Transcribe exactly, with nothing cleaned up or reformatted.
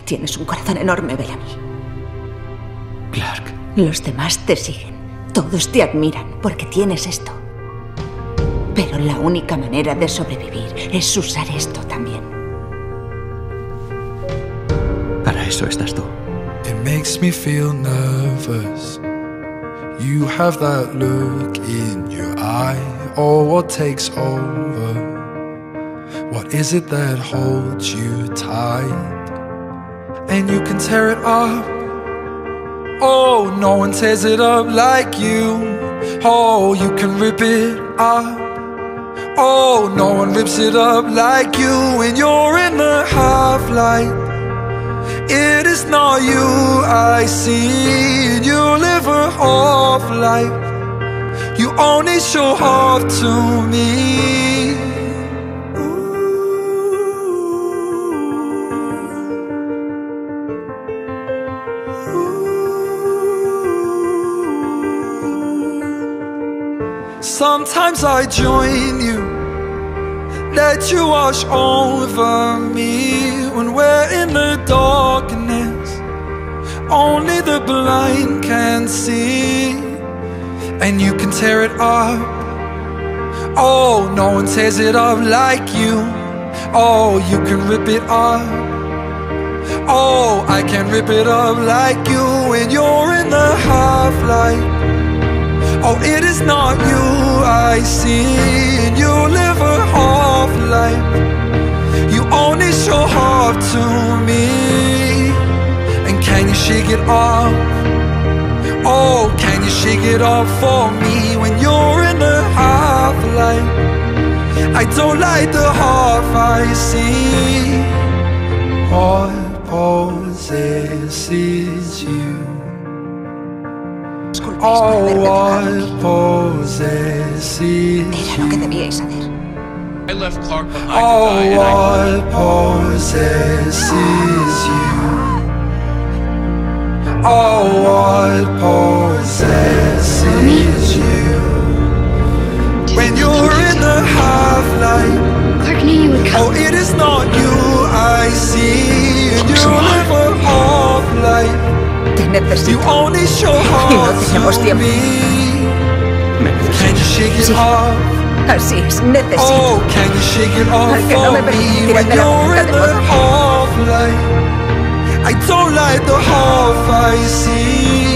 Tienes un corazón enorme, Bellamy. Clark. Los demás te siguen. Todos te admiran porque tienes esto. Pero la única manera de sobrevivir es usar esto también. Para eso estás tú. It makes me feel nervous. You have that look in your eye. Oh, what takes over? What is it that holds you tight? And you can tear it up. Oh, no one tears it up like you. Oh, you can rip it up. Oh, no one rips it up like you. When you're in the half-light, it is not you I see. You live a half-life. You only show half to me. Sometimes I join you, let you wash over me. When we're in the darkness, only the blind can see. And you can tear it up. Oh, no one tears it up like you. Oh, you can rip it up. Oh, I can rip it up like you. When you're in the half-light, oh, it is not you I see. You live a half-life. You only show half to me. And can you shake it off? Oh, can you shake it off for me? When you're in the half-life, I don't like the half I see. What possesses you? Oh, what possesses Era lo que debíais hacer. I left Clark behind Oh, to die, what possesses you? Oh, what possesses you? When you're in the half-light, Clark knew you would come. oh, it is not you I see. And you live a half-life. Te You necesito. only show Y no half tenemos to tiempo. me. Me Can you necesitas. shake it Sí. off? Así es, necesito. Oh, can you shake it off Al que no for me me? permitirá When ver la you're punta in del the motor. half-light, I don't like the half I see.